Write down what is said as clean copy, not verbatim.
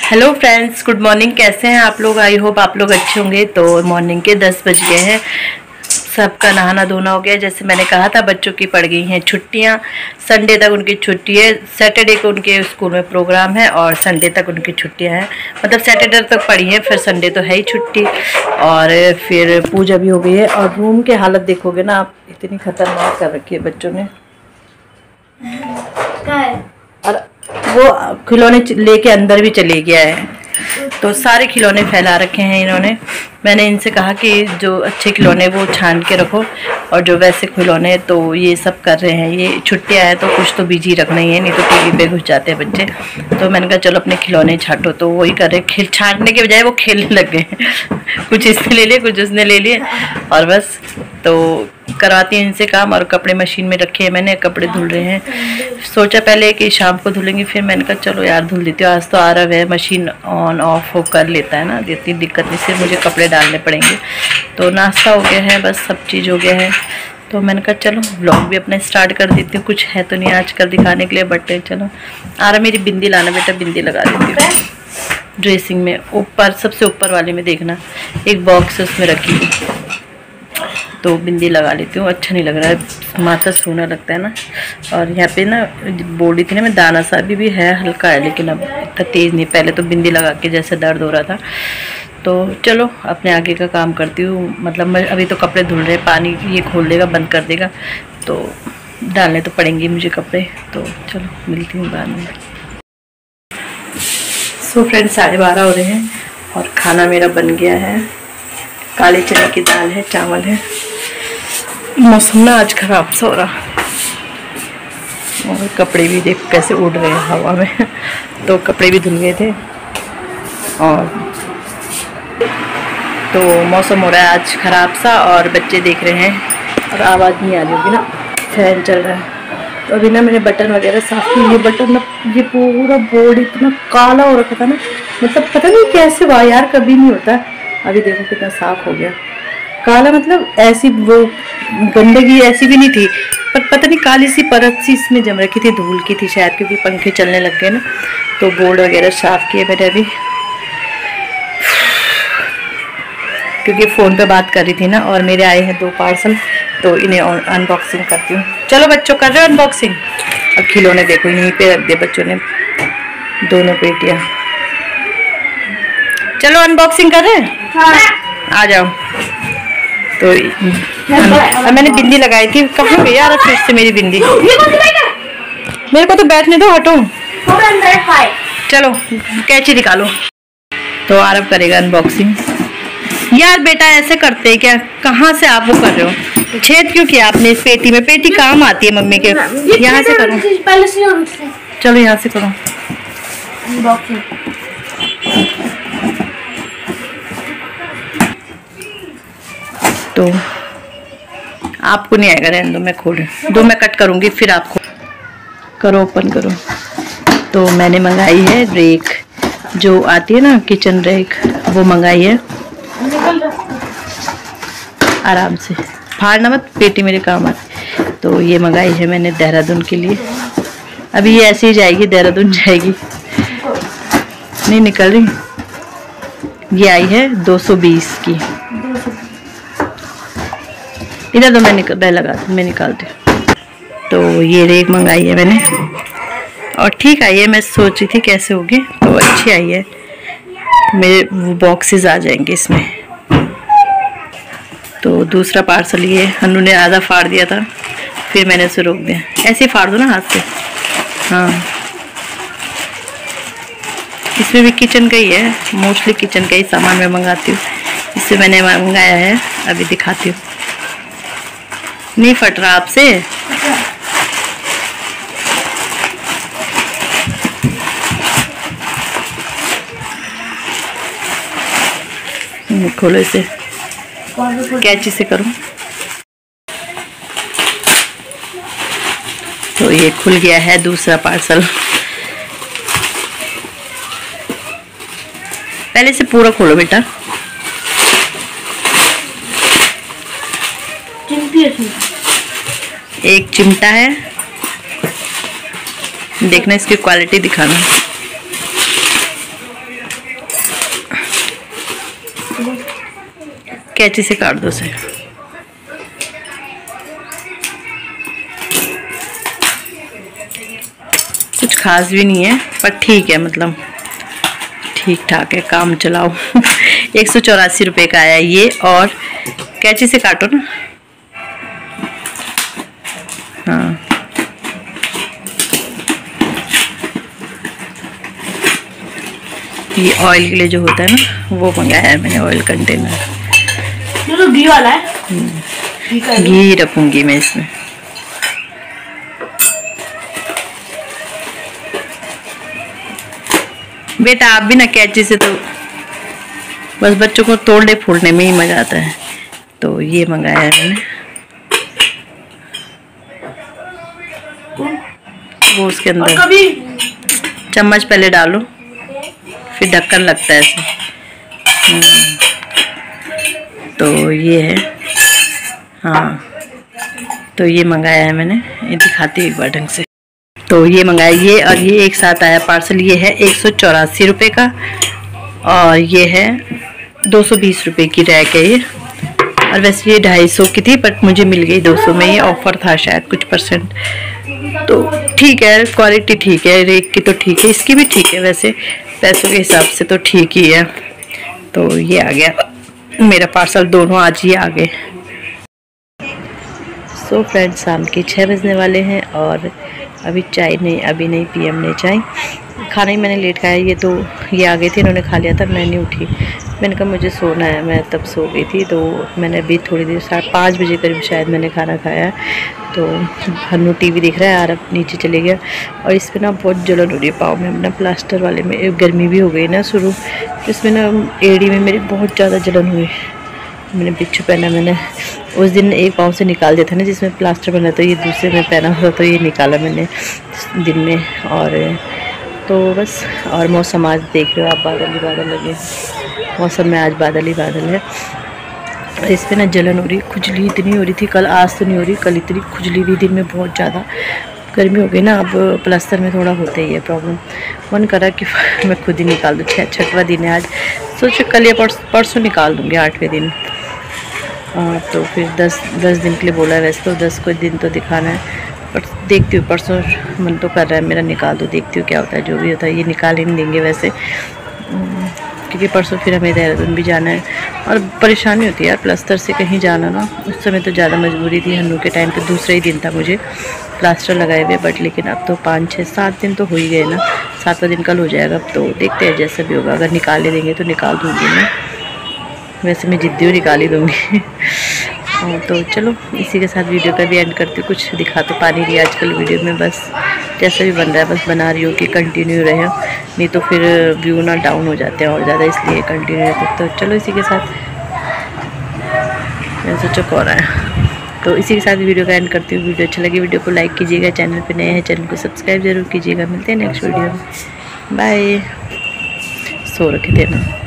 Hello friends, good morning. कैसे हैं आप लोग? आई होप आप लोग अच्छे होंगे। तो मॉर्निंग के 10 बज गए हैं। सबका नहाना धोना हो गया। जैसे मैंने कहा था, बच्चों की पड़ गई हैं छुट्टियां। संडे तक उनकी छुट्टी है। सैटरडे को उनके स्कूल में प्रोग्राम है और संडे तक उनकी छुट्टियां हैं। मतलब सैटरडे तक पड़ी है, फिर संडे तो है ही छुट्टी। और फिर पूजा भी हो गई है। और रूम की हालत देखोगे ना आप, इतनी खतरनाक कर रखी है बच्चों ने। और वो खिलौने लेके अंदर भी चले गया है, तो सारे खिलौने फैला रखे हैं इन्होंने। मैंने इनसे कहा कि जो अच्छे खिलौने वो छान के रखो, और जो वैसे खिलौने तो ये सब कर रहे हैं। ये छुट्टियां हैं तो कुछ तो बिजी रखना ही है, नहीं तो टीवी पे घुस जाते हैं बच्चे। तो मैंने कहा चलो अपने खिलौने छांटो, तो वही कर रहे। छांटने के बजाय वो खेलने लग गए। कुछ इसने ले लिए, कुछ उसने ले लिए, और बस तो करवाती हैं इनसे काम। और कपड़े मशीन में रखे हैं मैंने, कपड़े धुल रहे हैं। सोचा पहले कि शाम को धुलेंगे, फिर मैंने कहा चलो यार धुल देती हूँ। आज तो आरव है, मशीन ऑन ऑफ हो कर लेता है ना, इतनी दिक्कत नहीं, सिर्फ मुझे कपड़े डालने पड़ेंगे। तो नाश्ता हो गया है, बस सब चीज़ हो गया है। तो मैंने कहा चलो व्लॉग भी अपना स्टार्ट कर देती हूँ। कुछ है तो नहीं आजकल दिखाने के लिए, बट चलो। आरव मेरी बिंदी लाना बेटा, बिंदी लगा देती हूँ ड्रेसिंग में। ऊपर सबसे ऊपर वाले में देखना, एक बॉक्स उसमें रखी है, तो बिंदी लगा लेती हूँ। अच्छा नहीं लग रहा है, माथा सूना लगता है ना। और यहाँ पे ना बोल रही थी ना मैं, दाना सा भी है, हल्का है, लेकिन अब इतना तेज़ नहीं। पहले तो बिंदी लगा के जैसे दर्द हो रहा था। तो चलो अपने आगे का काम करती हूँ। मतलब मैं अभी तो कपड़े धुल रहे, पानी ये खोल देगा, बंद कर देगा, तो डालने तो पड़ेंगे मुझे कपड़े। तो चलो मिलती हूँ बाद में। सो फ्रेंड्स, 12:30 हो रहे हैं और खाना मेरा बन गया है। काले चने की दाल है, चावल है। मौसम ना आज खराब सा हो रहा, और कपड़े भी देख कैसे उड़ रहे हैं हवा में। तो कपड़े भी धुल गए थे। और तो मौसम हो रहा है आज खराब सा, और बच्चे देख रहे हैं। और आवाज़ नहीं आ रही होगी ना, फैन चल रहा है। तो अभी ना मैंने बटन वगैरह साफ किए। ये बटन ना, ये पूरा बोर्ड इतना काला हो रखा था ना, मतलब पता नहीं कैसे हुआ यार, कभी नहीं होता। अभी देखो कितना साफ हो गया। काला मतलब ऐसी वो गंदगी ऐसी भी नहीं थी, पर पता नहीं काली सी परत सी इसमें जम रखी थी, धूल की थी शायद, क्योंकि पंखे चलने लग गए ना। तो बोर्ड वगैरह साफ किए मैंने अभी, क्योंकि फ़ोन पे बात कर रही थी ना। और मेरे आए हैं 2 पार्सल, तो इन्हें अनबॉक्सिंग करती हूँ। चलो बच्चों, कर रहे हो अनबॉक्सिंग? अब खिलौने देखो यहीं पे रख दिए बच्चों ने, दोनों पेटियाँ। चलो अनबॉक्सिंग कर रहे हैं? हाँ। आ जाओ। तो मैंने बिंदी लगाई थी, कब हो गई यार फिर से मेरी बिंदी। मेरे को तो बैठने दो, हटो। चलो कैंची निकालो। तो आरव करेगा अनबॉक्सिंग। यार बेटा ऐसे करते हैं क्या? कहाँ से आप वो कर रहे हो? छेद क्यों किया आपने इस पेटी में? पेटी काम आती है मम्मी के। यहाँ से करो, चलो यहाँ से करो। तो आपको नहीं आएगा, रहने दो, मैं खोल दो, मैं कट करूँगी फिर आपको। करो, ओपन करो। तो मैंने मंगाई है रेक, जो आती है ना किचन रेक, वो मंगाई है। आराम से फाड़ना मत, पेटी मेरे काम आती। तो ये मंगाई है मैंने देहरादून के लिए। अभी ये ऐसे ही जाएगी, देहरादून जाएगी, नहीं निकल रही। ये आई है 220 की। इधर तो मैं लगाती, मैं निकालती हूँ। तो ये रेक मंगाई है मैंने, और ठीक आई है। मैं सोच रही थी कैसे होगी, तो अच्छी आई है। मेरे बॉक्सेस आ जाएंगे इसमें। तो दूसरा पार्सल ये हन्नू ने आधा फाड़ दिया था, फिर मैंने उसे रोक दिया। ऐसे फाड़ दो ना हाथ से। हाँ, इसमें भी किचन का ही है, मोस्टली किचन का ही सामान मैं मंगाती हूँ। इससे मैंने मंगाया है, अभी दिखाती हूँ। नहीं फट रहा आपसे? खोलो इसे, कैंची से करो। तो ये खुल गया है दूसरा पार्सल। पहले से पूरा खोलो बेटा। एक चिमटा है, देखना इसकी क्वालिटी दिखाना। कैंची से काट दो उसे। कुछ खास भी नहीं है पर ठीक है, मतलब ठीक ठाक है, काम चलाओ। 184 रुपये का आया ये। और कैंची से काटो ना। हाँ, ये ऑयल के लिए जो होता है ना, वो मंगाया है मैंने, ऑयल कंटेनर। ये तो घी वाला है। घी रखूंगी मैं इसमें। बेटा आप भी ना कैंची से तो बस बच्चों को तोड़ने फोड़ने में ही मजा आता है, तो ये मंगाया है मैंने। वो उसके अंदर चम्मच पहले डालो, फिर ढक्कन लगता है ऐसे। तो ये है, हाँ, तो ये मंगाया है मैंने। ये दिखाती हूँ एक बार ढंग से। तो ये मंगाया, ये और ये एक साथ आया पार्सल। ये है 184 रुपये का और ये है 220 रुपये की रैक है ये। और वैसे ये 250 की थी बट मुझे मिल गई 200 में। ये ऑफर था शायद कुछ %। तो ठीक है, क्वालिटी ठीक है, रैक की तो ठीक है, इसकी भी ठीक है, वैसे पैसों के हिसाब से तो ठीक ही है। तो ये आ गया मेरा पार्सल, दोनों आज ही आ गए। सो फ्रेंड्स, शाम के 6 बजने वाले हैं और अभी चाय नहीं, अभी नहीं पी हमने चाय। खाना ही मैंने लेट खाया। ये आ गए थे, इन्होंने खा लिया था, मैं नहीं उठी। मैंने कहा मुझे सोना है, मैं तब सो गई थी। तो मैंने अभी थोड़ी देर 5:30 बजे करीब शायद मैंने खाना खाया। तो हन्नू टीवी देख रहा है, आरब नीचे चले गया। और इस पर ना बहुत जलन हो रही है पाँव में, अपना प्लास्टर वाले में। गर्मी भी हो गई ना शुरू, तो इसमें ना एड़ी में मेरी बहुत ज़्यादा जलन हुई। मैंने बिच्छू पहना, मैंने उस दिन एक पाँव से निकाल दिया था ना जिसमें प्लास्टर बना, तो ये दूसरे में पहना हुआ, तो ये निकाला मैंने दिन में। और तो बस, और मौसम आज देख रहे हो आप, बादल ही बादल लगे। मौसम में आज बादल ही बादल है। इस पर ना जलन हो रही, खुजली इतनी हो रही थी कल, आज तो नहीं हो रही, कल इतनी खुजली भी दिन में बहुत ज़्यादा। गर्मी हो गई ना, अब प्लास्टर में थोड़ा होता ही है प्रॉब्लम। मन करा कि मैं खुद ही निकाल दूँ। 6वां दिन है आज, सोचे कल या परसों निकाल दूँगी, 8वें दिन। तो फिर 10 दिन के लिए बोला है वैसे तो, 10 को दिन तो दिखाना है। पर देखती हूँ, परसों मन तो कर रहा है मेरा निकाल दो, देखती हूँ क्या होता है, जो भी होता है। ये निकाल ही नहीं देंगे वैसे, क्योंकि परसों फिर हमें देहरादून भी जाना है और परेशानी होती है यार प्लास्टर से कहीं जाना ना। उस समय तो ज़्यादा मजबूरी थी, हन्नू के टाइम पे दूसरा ही दिन था मुझे प्लास्टर लगाए हुए, बट लेकिन अब तो 5, 6, 7 दिन तो हो ही गए ना। 7वां दिन कल हो जाएगा। अब तो देखते हैं जैसा भी होगा, अगर निकाल ले देंगे तो निकाल दूँगी मैं। वैसे मैं जिद्दी हूँ, निकाल ही दूँगी। तो चलो इसी के साथ वीडियो का भी एंड करती हूँ। कुछ दिखा तो पा नहीं रही आजकल वीडियो में, बस जैसा भी बन रहा है बस बना रही हूँ कि कंटिन्यू रहे, नहीं तो फिर व्यू ना डाउन हो जाते हैं और ज़्यादा, इसलिए कंटिन्यू रहते। तो चलो इसी के साथ मैं सोचा कौन है, तो इसी के साथ वीडियो का एंड करती हूँ। वीडियो अच्छा लगी वीडियो को लाइक कीजिएगा, चैनल पे नए हैं चैनल को सब्सक्राइब जरूर कीजिएगा। मिलते हैं नेक्स्ट वीडियो में, बाय। सो रखे थे ना।